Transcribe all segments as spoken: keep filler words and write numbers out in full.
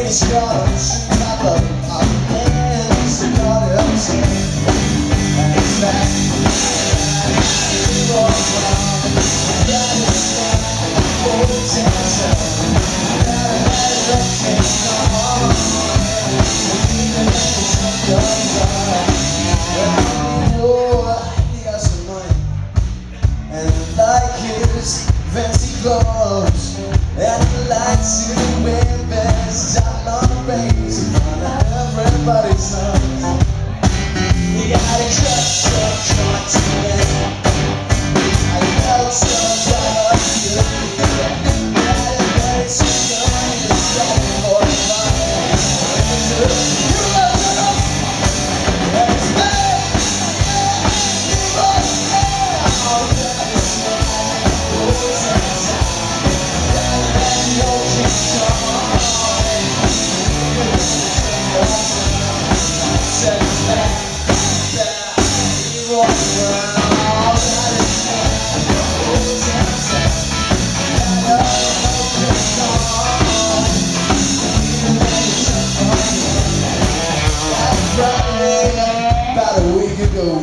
It's got a street I love our hands to got it and it's back. You are wrong, that is not old tension. That I had a case on, even if it's not done. I know he got some money, and he like his fancy clothes, and he likes to invest out on the race in front of everybody's nose. He got a crush on continent. I felt so tired of you. Had a very sweet night, it's like for the fire. You love it, and it's bad. You love it, oh, that is mine. Oh, it's time. That man, the ocean come on. Said it's bad. About a week ago,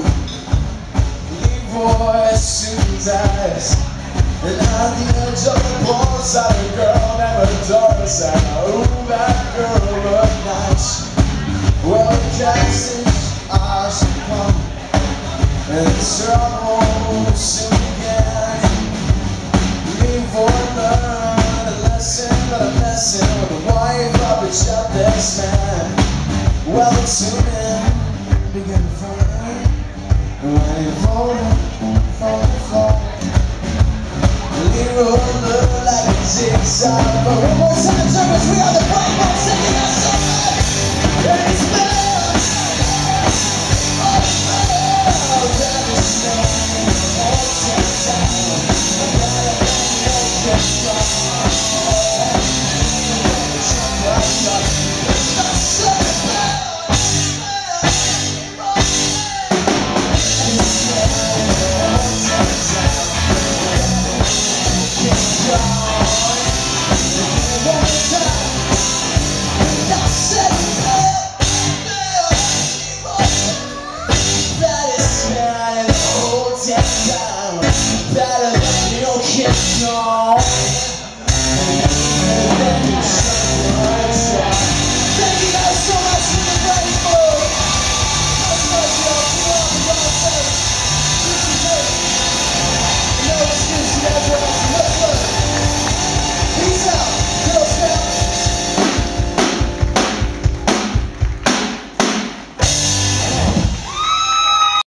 Leroy Susan's eyes, and on the edge of the ball side, a girl named her daughter said, oh, that girl looked nice. Well, the Jackson's eyes should come, and the trouble soon began. Leroy learned a lesson, but a lesson with the wife of a jobless man. Well, it soon began to fall, when he folded, folded, folded. Leroy looked like a zigzag, but one more time, service, we are the Brighton singing our song. And it's bad. Oh, oh, that is man, all the time. I gotta make it strong. It's not so bad. Better than you can know. And then you